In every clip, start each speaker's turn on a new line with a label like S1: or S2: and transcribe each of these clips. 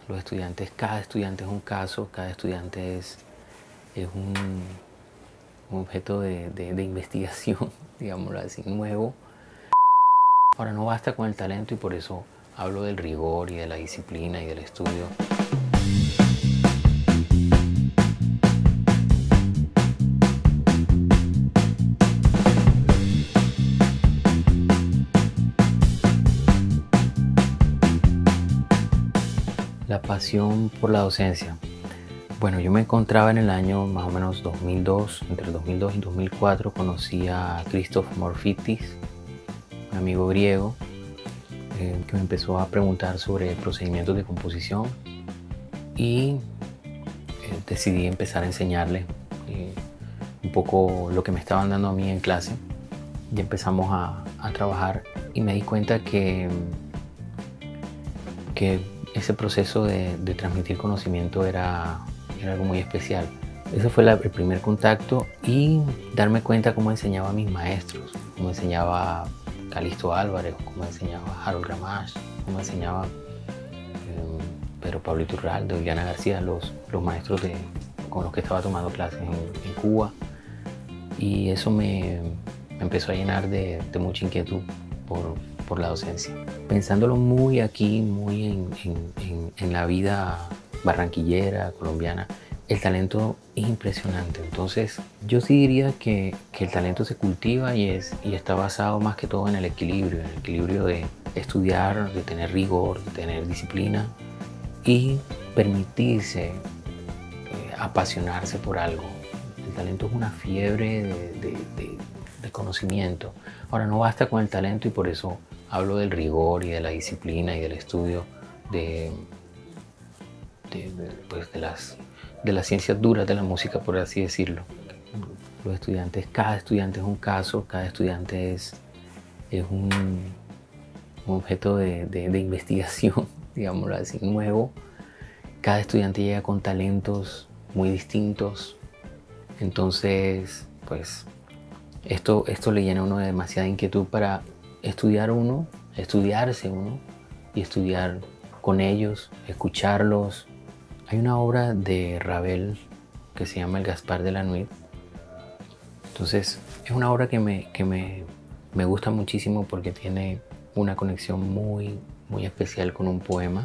S1: los estudiantes, cada estudiante es un caso, cada estudiante es un objeto de investigación, digámoslo así, nuevo. Ahora, no basta con el talento y por eso hablo del rigor y de la disciplina y del estudio. La pasión por la docencia. Bueno, yo me encontraba en el año más o menos 2002, entre el 2002 y 2004 conocí a Christoph Morfitis, un amigo griego, que me empezó a preguntar sobre procedimientos de composición y decidí empezar a enseñarle un poco lo que me estaban dando a mí en clase. Y empezamos a trabajar y me di cuenta que ese proceso de transmitir conocimiento era algo muy especial. Ese fue el primer contacto y darme cuenta cómo enseñaba a mis maestros, cómo enseñaba Calixto Álvarez, cómo enseñaba Harold Gramash, cómo enseñaba Pedro Pablo Iturralde, Juliana García, los maestros con los que estaba tomando clases en Cuba. Y eso me empezó a llenar de mucha inquietud por la docencia. Pensándolo muy aquí, muy en la vida barranquillera, colombiana, el talento es impresionante. Entonces yo sí diría que el talento se cultiva y está basado más que todo en el equilibrio de estudiar, de tener rigor, de tener disciplina y permitirse apasionarse por algo. El talento es una fiebre de conocimiento. Ahora, no basta con el talento y por eso hablo del rigor y de la disciplina y del estudio de las ciencias duras de la música, por así decirlo. Los estudiantes, cada estudiante es un caso, cada estudiante es un objeto de investigación, digámoslo así, nuevo. Cada estudiante llega con talentos muy distintos. Entonces, pues, esto le llena a uno de demasiada inquietud para estudiarse uno y estudiar con ellos, escucharlos. Hay una obra de Ravel que se llama El Gaspar de la Nuit. Entonces, es una obra que me gusta muchísimo porque tiene una conexión muy especial con un poema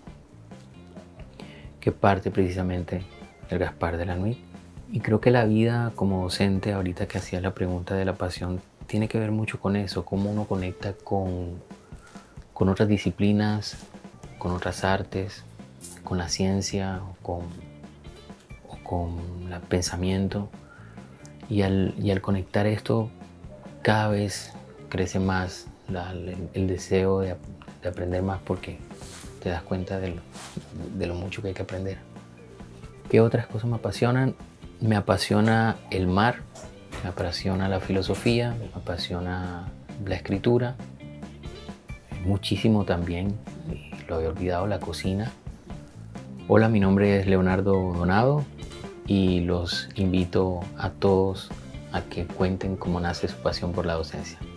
S1: que parte precisamente del Gaspar de la Nuit. Y creo que la vida como docente, ahorita que hacía la pregunta de la pasión, tiene que ver mucho con eso, cómo uno conecta con otras disciplinas, con otras artes, con la ciencia o con el pensamiento. Y al conectar esto, cada vez crece más el deseo de aprender más porque te das cuenta de lo mucho que hay que aprender. ¿Qué otras cosas me apasionan? Me apasiona el mar, me apasiona la filosofía, me apasiona la escritura, muchísimo también, lo había olvidado, la cocina. Hola, mi nombre es Leonardo Donado y los invito a todos a que cuenten cómo nace su pasión por la docencia.